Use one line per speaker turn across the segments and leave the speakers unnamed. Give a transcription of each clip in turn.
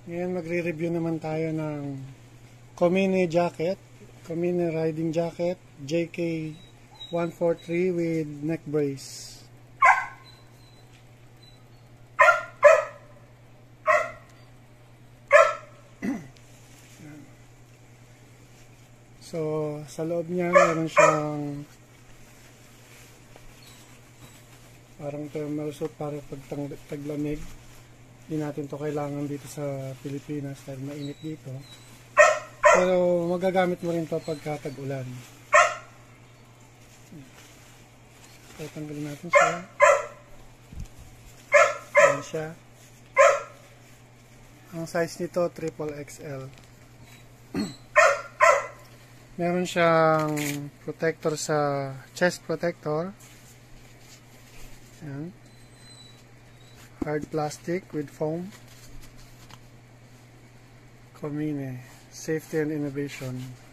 Ngayon magre-review naman tayo ng Komine jacket, Komine riding jacket, JK143 with neck brace. So, sa loob niya meron siyang parang thermal suit para pag taglamig. Hindi natin to kailangan dito sa Pilipinas dahil mainit dito. Pero magagamit mo rin to pagka tag-ulan. So, tanggalin natin siya. Ayan siya. Ang size nito, XXL. Meron siyang protector sa chest protector. Ayan. Hard plastic with foam. Komine Safety and Innovation.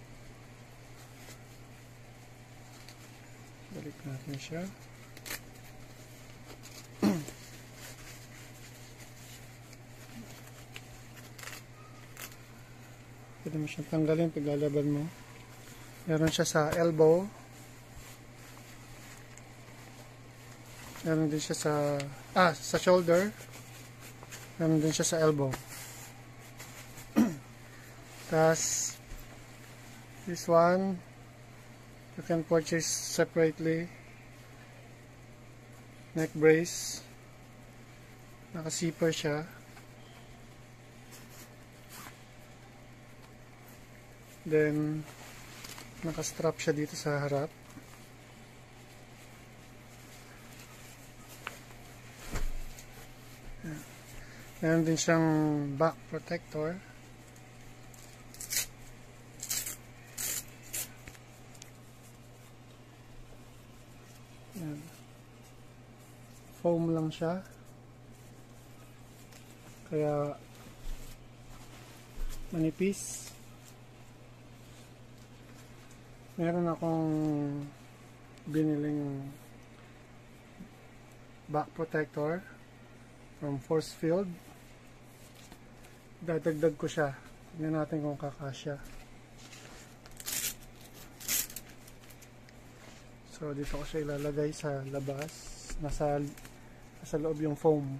Balik natin siya. Pwede mo siyang tanggalin pag lalaban mo. Meron siya sa elbow. Meron din siya sa shoulder. Meron din siya sa elbow. Tapos, this one, you can purchase separately. Neck brace. Naka-zipper siya. Then, naka-strap siya dito sa harap. Meron din siyang back protector. Ayan. Foam lang siya. Kaya manipis. Meron akong biniling back protector from Force Field. Dadagdag ko siya. Tignan natin kung kakasya. So dito ko siya ilalagay sa labas. Nasa loob yung foam.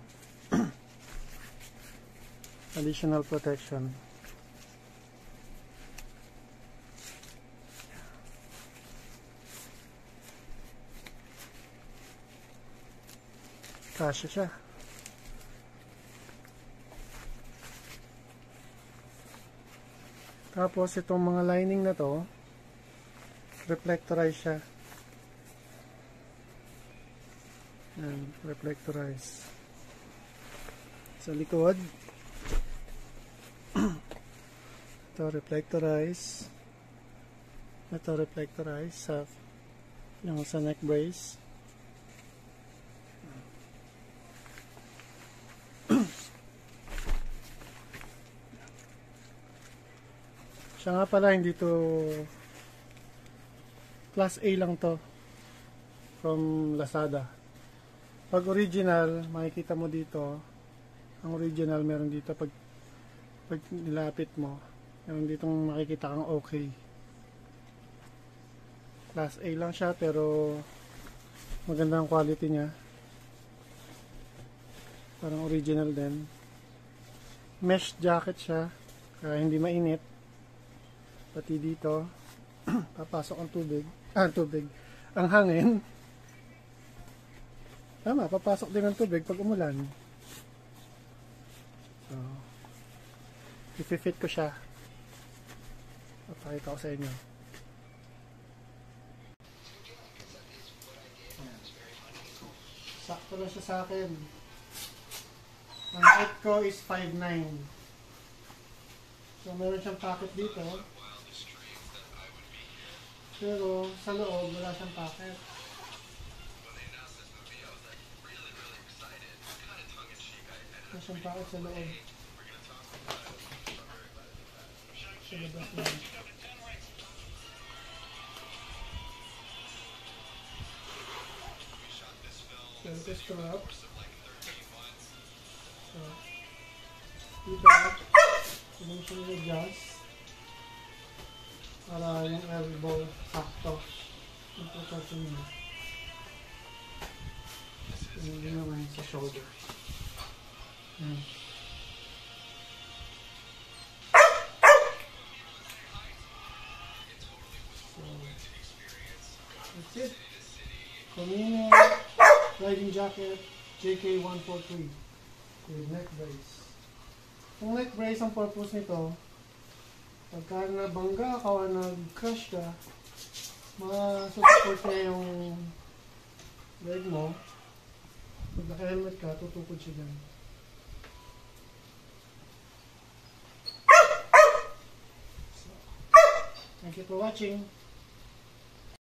Additional protection. Kasya siya. Tapos itong mga lining na to, reflectorize siya. Ayan, reflectorize. Sa likod, ito reflectorize. Ito reflectorize sa yung sa neck brace. Siya nga pala, hindi to class A lang to from Lazada. Pag original, makikita mo dito, ang original meron dito pag nilapit mo, meron ditong makikita kang okay. Class A lang siya pero maganda ang quality niya. Parang original din. Mesh jacket siya, kaya hindi mainit. Pati dito, papasok ang tubig. Ang hangin. Tama, papasok din ang tubig pag umulan. So, i-fit ko siya. Papakita ko sa inyo. Sakto na siya sa akin. Ang height ko is 5'9". So, meron siyang pocket dito. Pero sa loob, wala siyang pocket. Wala siyang pocket sa loob. Sa labas lang. So, ito strap. So, dito. Pwede mo siya i-adjust para yung elbow sakto. Yung protection mo. Hindi naman sa shoulder. So, that's it. Kamine riding jacket JK143 with neck brace. Yung neck brace, ang purpose nito, pagka nabangga ka o nag-crash ka, masusupport niya yung leg mo. Pag naka-helmet ka, tutukod siya dyan. So, thank you for watching.